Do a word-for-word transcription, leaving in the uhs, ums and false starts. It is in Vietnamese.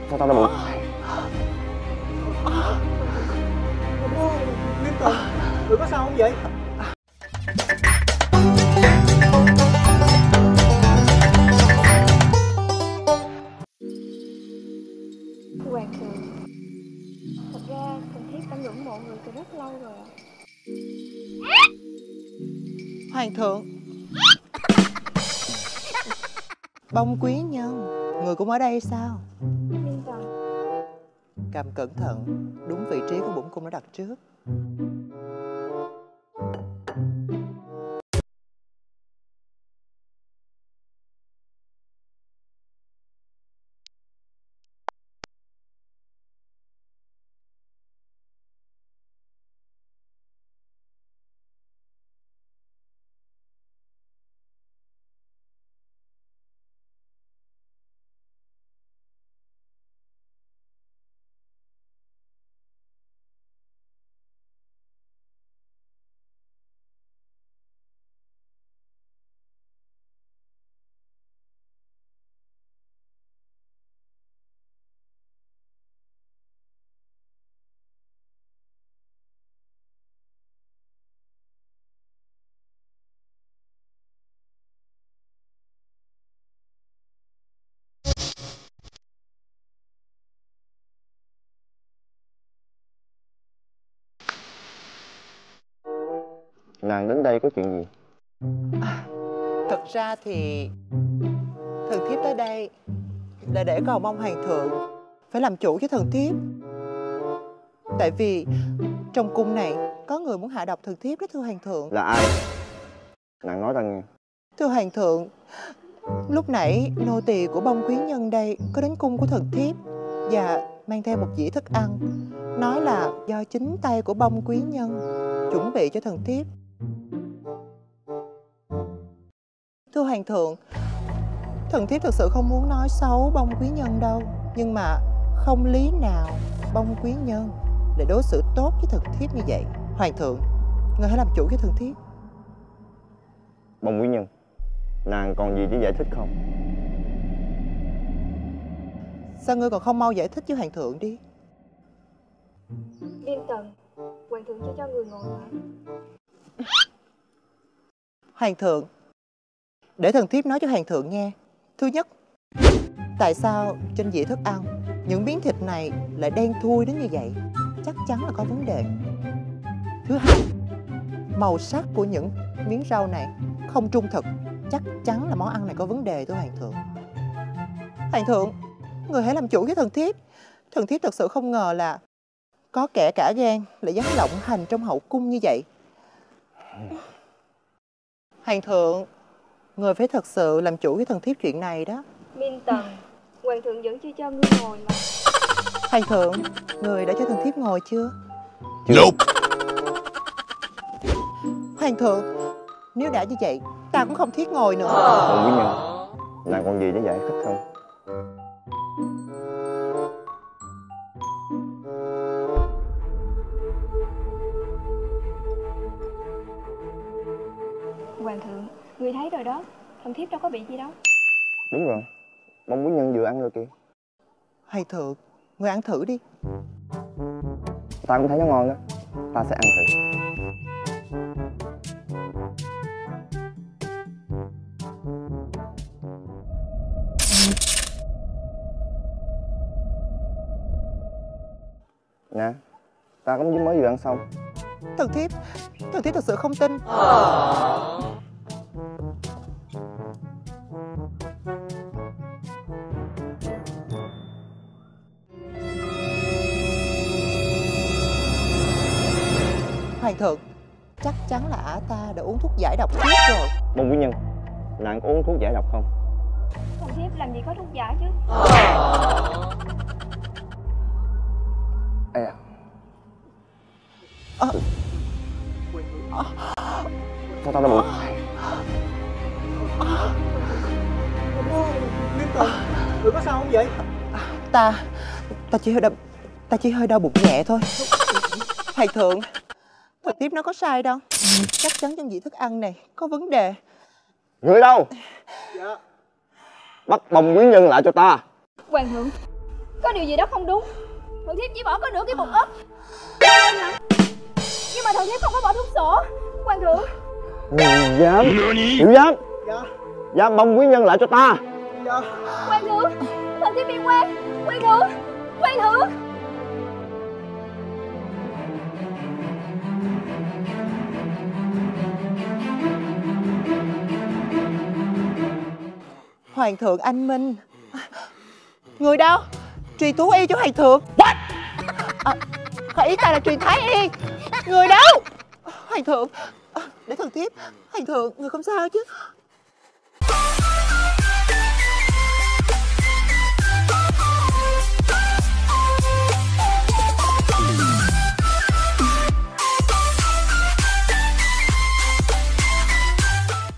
Sao tao đau bụng? Liên Tùng, người có sao không vậy? Hoàng thượng, thật ra thần thiếp đã ngưỡng mộ người từ rất lâu rồi ạ. Hoàng thượng, Bông Quý Nhân, người cũng ở đây sao? Liên Tần, Cầm cẩn thận, đúng vị trí của bổn cung đã đặt trước. Nàng đến đây có chuyện gì? À, thật ra thì thần thiếp tới đây là để cầu mong hoàng thượng phải làm chủ cho thần thiếp. Tại vì trong cung này có người muốn hạ độc thần thiếp đó thưa hoàng thượng. Là ai? Nàng nói ra nghe. Thưa hoàng thượng, lúc nãy nô tỳ của Bông Quý Nhân đây có đến cung của thần thiếp và mang theo một dĩa thức ăn, nói là do chính tay của Bông Quý Nhân chuẩn bị cho thần thiếp. Thưa hoàng thượng, thần thiếp thực sự không muốn nói xấu Bông Quý Nhân đâu, nhưng mà không lý nào Bông Quý Nhân để đối xử tốt với thần thiếp như vậy. Hoàng thượng, người hãy làm chủ cho thần thiếp. Bông Quý Nhân, nàng còn gì để giải thích không? Sao ngươi còn không mau giải thích với hoàng thượng đi? Liên Tần, hoàng thượng chỉ cho người ngồi mà. Hoàng thượng, để thần thiếp nói cho hoàng thượng nghe. Thứ nhất, tại sao trên dĩa thức ăn những miếng thịt này lại đen thui đến như vậy? Chắc chắn là có vấn đề. Thứ hai, màu sắc của những miếng rau này không trung thực, chắc chắn là món ăn này có vấn đề thưa hoàng thượng. Hoàng thượng, người hãy làm chủ với thần thiếp. Thần thiếp thật sự không ngờ là có kẻ cả gan lại dám lộng hành trong hậu cung như vậy. Hoàng thượng, người phải thật sự làm chủ với thần thiếp chuyện này đó. Liên Tần, hoàng thượng vẫn chưa cho ngươi ngồi mà. Hoàng thượng, người đã cho thần thiếp ngồi chưa? Nope. Hoàng thượng, nếu đã như vậy, ta cũng không thiết ngồi nữa. Bông Quý Nhân, nàng còn gì để giải thích không? Hoàng thượng, ngươi thấy rồi đó, thần thiếp đâu có bị gì đâu. Đúng rồi, Bông Quý Nhân vừa ăn rồi kìa. Hoàng thượng, người ăn thử đi. Ta cũng thấy nó ngon đó, ta sẽ ăn thử. Nè, ta cũng mới vừa ăn xong. Thần thiếp, thần thiếp thật sự không tin. Hoàng thượng, chắc chắn là ả ta đã uống thuốc giải độc trước rồi. Bông Quý Nhân, nàng có uống thuốc giải độc không? Thần thiếp làm gì có thuốc giả chứ. Ê à. À. Sao tao đau bụng? Liên Tùng, người có sao không vậy? Ta, ta chỉ hơi đau, ta chỉ hơi đau bụng nhẹ thôi. Hoàng thượng, thần thiếp nó có sai đâu. Chắc chắn trong dĩa thức ăn này có vấn đề. Người đâu? Dạ. Bắt Bông Quý Nhân lại cho ta. Hoàng thượng, Có điều gì đó không đúng. Thần thiếp chỉ bỏ có nửa cái bột ớt. Nhưng mà thần thiếp không có bỏ thuốc sổ. Hoàng thượng. Ừ, dám tiểu dám Dạ. dám bông quý nhân lại cho ta. Dạ. Hoàng thượng, thần thiếp bị quan. Hoàng thượng, hoàng thượng. Hoàng thượng anh minh. Người đâu? Truyền thú y cho hoàng thượng. What? À, ý ta là truyền thái y. Người đâu? Hoàng thượng, để thần thiếp. Hoàng thượng, người không sao chứ?